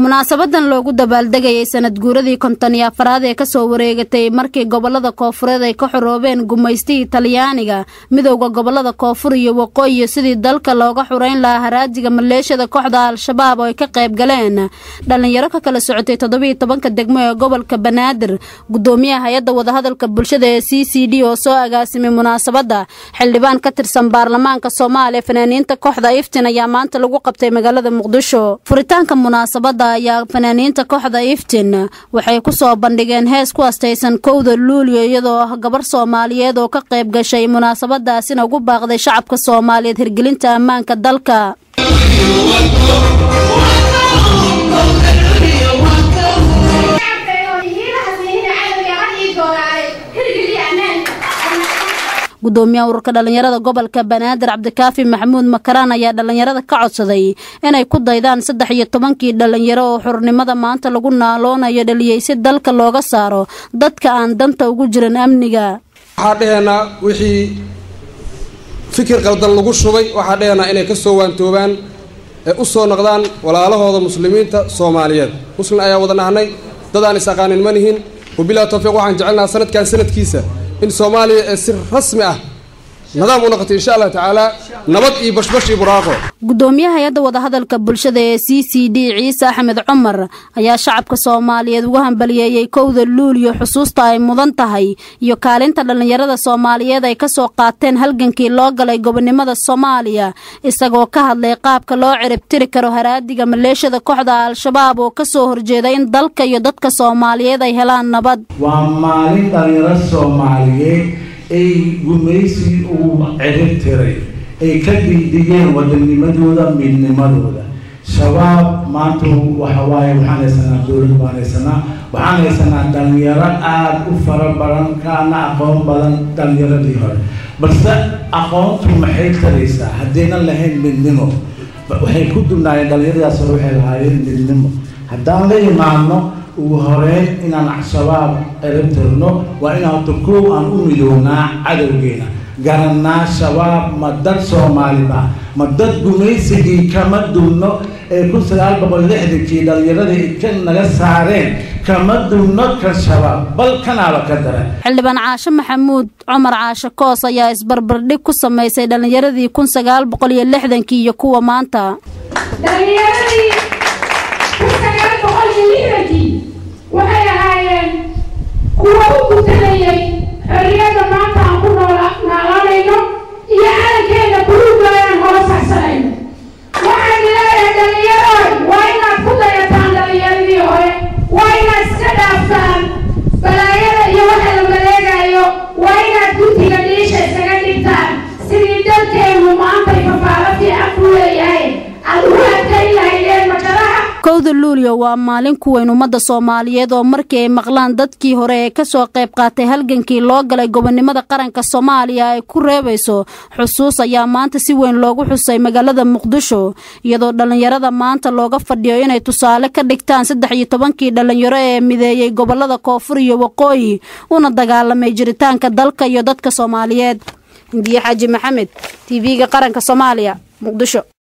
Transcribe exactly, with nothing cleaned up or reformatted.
munaasabadan loogu dabaaldegayay sanad guuradii konton iyo afraad ee kasoo wareegatay markii gobolada Koonfureed ay ka xoroobeen gumaystii Talyaaniga midowga gobolada Koonfur iyo Waqooyi sidii dalka looga xureyn lahaa haraadiga maleeshiyada kooxda Al-Shabaab oo ay ka qayb galeen dhalinyaro ka kala socotay toddoba iyo toban degmo ee gobolka Banaadir gudoomiyaha hay'adda wadahadalka bulshada ee C C D oo soo agaasimay munaasabada xildhibaan ka tirsan baarlamaanka Soomaaliya fanaaniinta kooxda Iftiin ayaa maanta lagu qabtay magaalada Muqdisho furitaanka munaasabada ayaa fanaaniinta kooxda Iftiin waxay ku soo bandhigeen hees ku astaysan kowda Luulyo iyadoo gabar Soomaaliyeed oo ka qayb gashay munaasabadaasina ugu baaqday shacabka Soomaaliyeed hirgelinta ammaanka dalka. gudoomiyaha ururka dhalinyarada gobolka Banaadir Cabdikaafi Maxamuud Makaraan ayaa dhalinyarada ka codsaday inay ku daydaan saddex iyo tobankii dhalinyaro oo xurnimada maanta lagu naaloonayo dhaliyay si dalka looga saaro dadka aan danta ugu jirin amniga. waxa dheena wixii fikir qaldan lagu shubay waxa dheena inay ka soo waantoobaan ee u soo noqdaan walaalahooda muslimiinta Soomaaliyeed muslim ayaa wada nahnay dad aan isaqaanin manihin وبلا توفيق waxaan jecelnaa sanadkan sanadkiisa in Soomaaliya ay si rasmi ah nidaam u noqoto insha Allah taala nabad iyo bashbash iyo buraaqo. gudoomiyaha hay'adda wadahadalka bulshada ee C C D Ciise Axmed Cumar ayaa shacabka Soomaaliyeed uga hambalyeeyay kowda Luulyo xusuusta ay mudan tahay iyo kaalinta dhalinyarada Soomaaliyeed ay ka soo qaateen halgankii loo galay gobonimada Soomaaliya isagoo ka hadlay qaabka loo cirib tiri karo haraadiga maleeshiyada kooxda Al-Shabaab oo ka soo horjeeday in dalka iyo dadka Soomaaliyeed ay helaan nabad. waa maalin dhalinyarada Soomaaliyeed ay gumaysi uu cirib tiray ay ka diidiyeen wadanimadooda midnimadooda shabaab maanta waxa waaye waxaan haysanaa dowlad baan haysanaa waxaan haysanaa dhalinyaro aad u fara badan kana aqoon badan dhalinyaradii hore balse aqoontu maxay taraysaa haddaynan lahayn midnimo waxay ku dubnaayeen dhalinyaradaas hore waxay lahaayeen midnimo haddaan la imaano ugu horeyn inaan shabaab cirib tirno waa inaan tukuu aan u midownaa cadowgeena garanaa shabaab ma dad Soomaali ba ma dad gumaysigii kama dulno ee kun sagaal boqol lixdankii dhalinyarada kan naga saareen kama dulno ka shabaab bal kanaaba ka daran. xildhibaan Caashe Maxamuud Cumar Caashe Koos ayaa isbarbardhig ku sameysay dhalinyaradii kun sagaal boqol lixdankii iyo kuwa maanta. dhalinyaradii kun sagaal boqol lixdankii waxay ahaayeen kuwa u gudanayay xorriyadda maanta aan ku noolaanayno iyo calankeena buluugayaan hoos harsanayno. waxaan leeyahay dhalinyarooy waa inaad ku dayataan dhalinyaradii hore waa inaad iska dhaaftaan balaayada iyo waxa la maleegayo waa inaad guddiga dhiisha isaga dhigtaan sidii dalkeenu maanta fafaalo fiican ku leeyahay aad ugu adkayn lahaydeen majaraha. kowda Luulyo waa maalin ku weyn ummadda Soomaaliyeed oo markii ay maqlaan dadkii hore ee ka soo qayb qaatay halgankii loo galay gobonimada qaranka Soomaaliya ay ku reebayso xusuus ayaa maanta si weyn loogu xusay magaalada Muqdisho iyadoo dhalinyarada maanta looga fadhiyo inay tusaale ka dhigtaan saddex iyo tobankii dhalinyaro ee mideeyay gobolada Koonfur iyo Waqooyi una dagaalamay jiritaanka dalka iyo dadka Soomaaliyeed. Indiya Xaaji Maxamed T V-ga qaranka Soomaaliya Muqdisho.